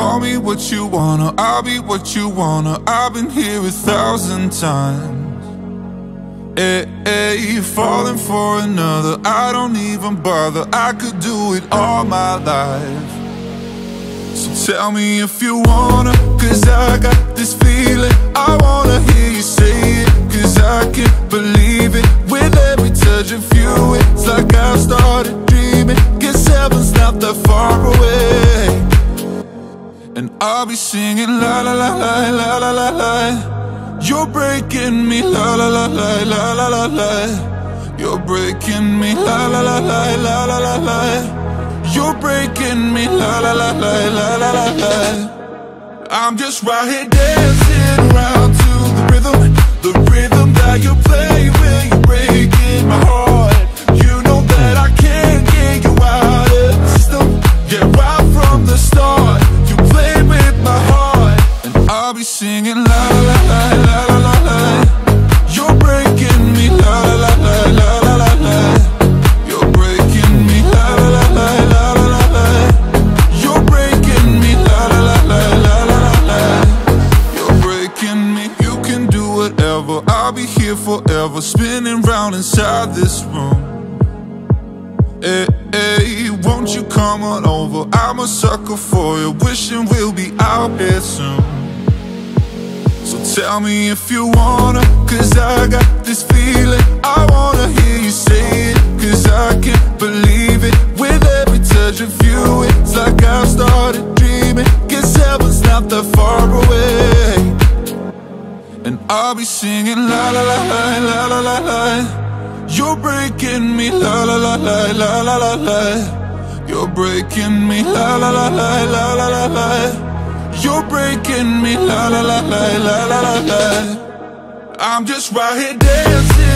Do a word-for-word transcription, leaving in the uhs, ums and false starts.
Call me what you wanna, I'll be what you wanna. I've been here a thousand times. Hey, hey, falling for another, I don't even bother. I could do it all my life. So tell me if you wanna, cause I got this feeling. I wanna hear you say it, cause I can't believe it. With every touch of you, it's like I've started dreaming. Guess heaven's not that far away. And I'll be singing la la la la la la la la. You're breaking me la la la la la la la la. You're breaking me la la la la la la la la. You're breaking me la la la la la la la la. I'm just right here dancing around to the rhythm, the rhythm that you play when you're breaking my heart. You know that I can't get you out of the system. Yeah, right from the start, you played with my heart. And I'll be singing la la la la la la la. You're breaking me la la la la la la la. You're breaking me la la la la la la la. You're breaking me la la la la la la la. You're breaking me. You can do whatever, I'll be here forever, spinning round inside this room. Hey, hey, won't you come on over? I'm a sucker for you, wishing we'll be out here soon. So tell me if you wanna, cause I got this feeling. I wanna hear you say it, cause I can't believe it. With every touch of you, it's like I've started dreaming. Guess heaven's not that far away. And I'll be singing la la la la la la la la. You're breaking me la la la la la la la la. You're breaking me la la la la la la la la. You're breaking me la la la la la la la la. I'm just right here dancing